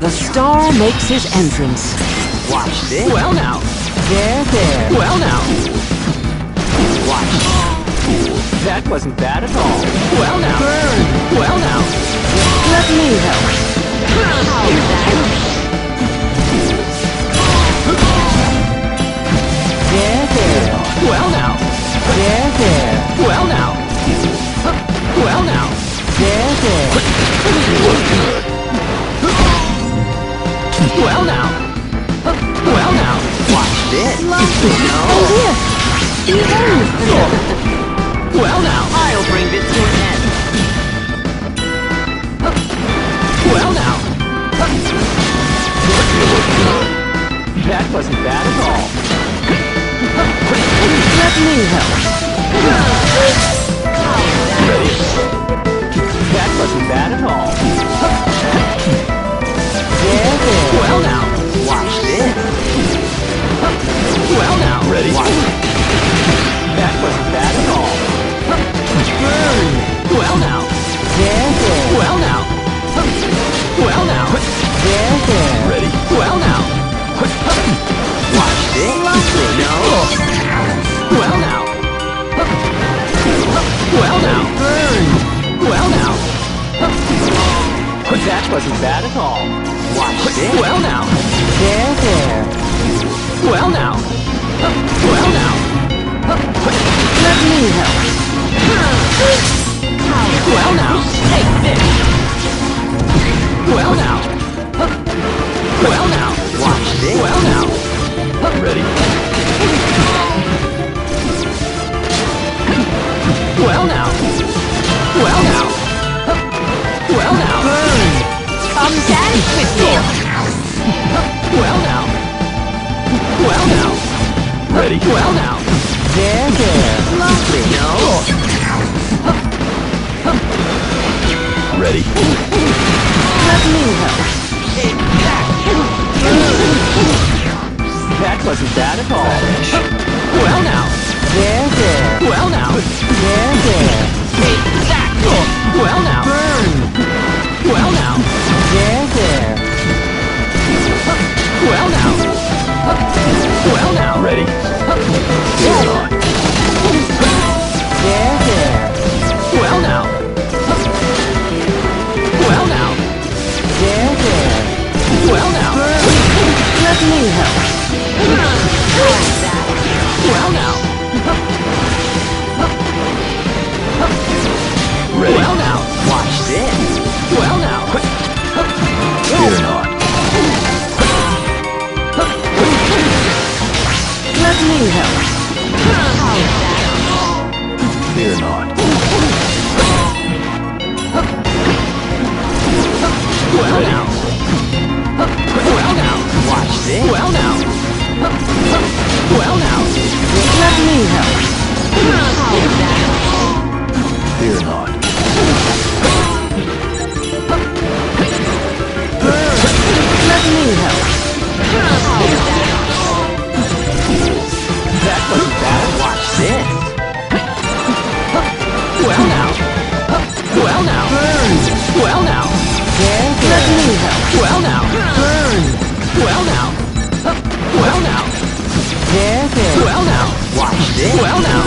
The star makes his entrance. Watch this. Well now. There, there. Well now. Watch. That wasn't bad at all. Well now. Burn. Well now. Let me help. How's that? There, there. Well now. There, there. Well now. Well now. There, there. Well now. Well now. Watch this. Lovely. No. And here. Behave. Well now. I'll bring this to an end. Well now. That wasn't bad at all. Let me help. That wasn't bad at all. There, there. Well now. Watch this. Well now. Ready. That wasn't bad at all. Burn. Well now. There, there. Well now. Well now. There, there. Ready. Well now. Watch this. No. Well now. Well now. Burn. Well now. That wasn't bad at all. Watch this. Well now. There, there. Well now. Well now. Let me help. Well now. Take this. Well now. Well now. Watch this. Well now. Ready. Well now. Well now. Well now. Burn. Come dance with me. Well now. Well now. Ready. Well now. There, there. Lovely. No. Ready. Let me help. That wasn't bad at all. Well now. There, there. Well now. There, there. Well now. Burn. Well now. There, there. Well now. Well now. Ready. There, there. Well now. Well now. There, there. Well now. Burn. Let me help. Well now. Ready. Well now. Watch this. Well now. Fear not. Let me help. Fear not. Well now. Well now. Watch this. Well now. Well now. Let me help. Fear not. Burn. Let me help. That wasn't bad. Watch this. Well now. Well now. Burn. Well now. There, there. Let me help. Well now. Burn. Well now. Well now. There, there. Well now. Watch this. Well now.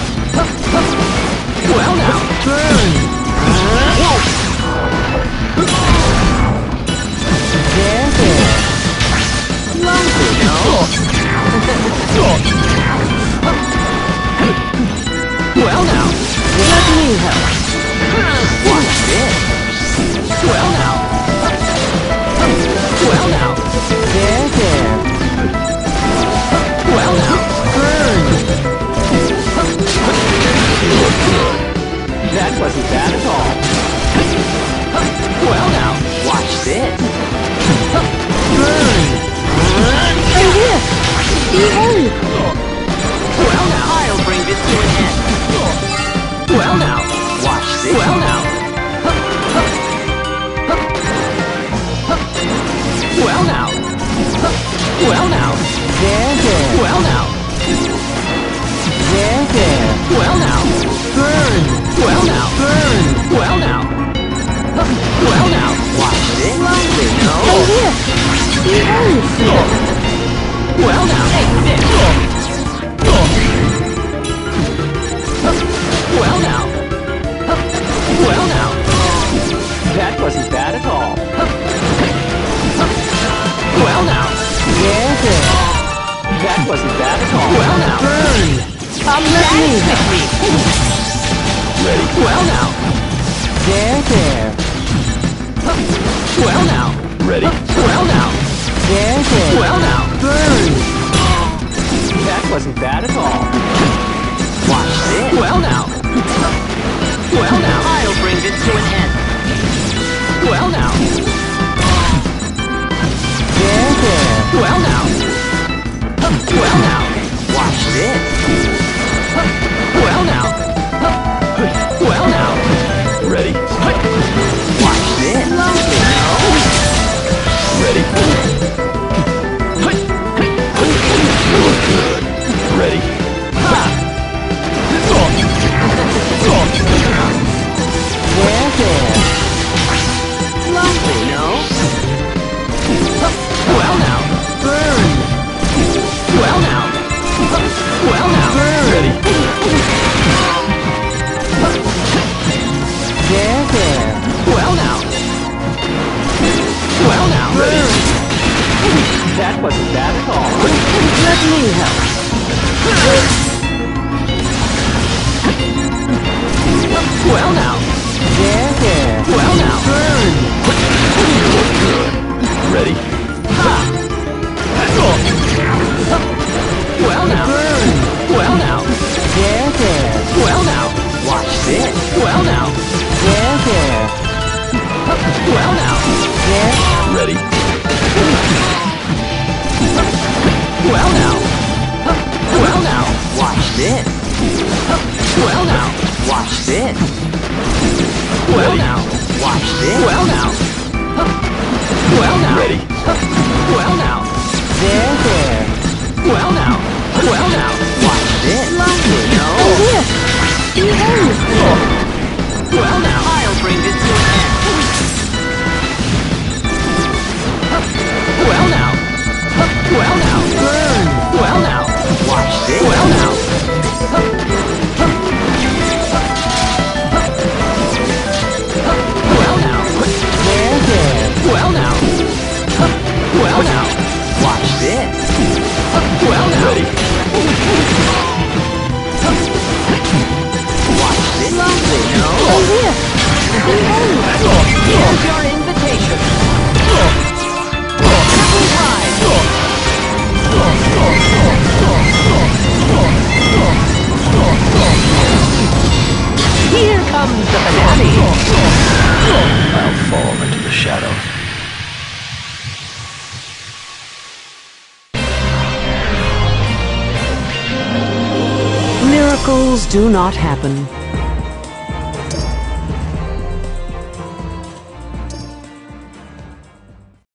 Well now. Burn. There, there. Lovely. No. Well now. Let me help. Watch this. Well now. Well now. There, there. Well now. Burn. That wasn't bad at all. Well now. Watch this. Burn. And here. Behave. Well now. I'll bring this to an end. Well now. Watch this. Well now. Well now. Well now. There, there. Well now. There, there. Well now. Burn. Well now. Burn. Well now. Well now. Watch this. And here. Well now, take this. Well now. Well now. That wasn't bad at all. Well now. There, there. That wasn't bad at all. Well now. Burn. Come dance with me. Ready. Well now. There, there. Well now. Ready. Well now. There, there. Well now. Burn. That wasn't bad at all. Watch this. Well now. Well now. I'll bring this to an end. Well now. There, there. Well now. Well now. Watch this. Well now. Well now. Ready. Watch this. Ready. Ready. There, there. Lovely, no? Well now. Burn. Well now. Well now. Ready. There, there. Well now. Well now. Ready. That wasn't bad at all. Let me help. Well now. There, there. Well now. Burn. Ready. Well now. Burn. Well now. There, there. Well now. Watch this. Well now. There, there. Well now. There. Ready. Well now. Well now. Watch this. Well now. Watch this. Well Ready. now. Watch this. Well now. Well now. Ready. Well now. There, there. Well now. Well now. Watch this. Lovely. No. Yes. Behave. Well now. I'll bring this to an end. Well now. Well now. Burn. Well now. Watch this. Well now. Well now. There, there. Well now. Well now. Watch this. Well now. Ready. Watch this. Lovely. No. Yes. Here's your invitation. Triple prize. Here comes the finale. I'll fall into the shadows. Miracles do not happen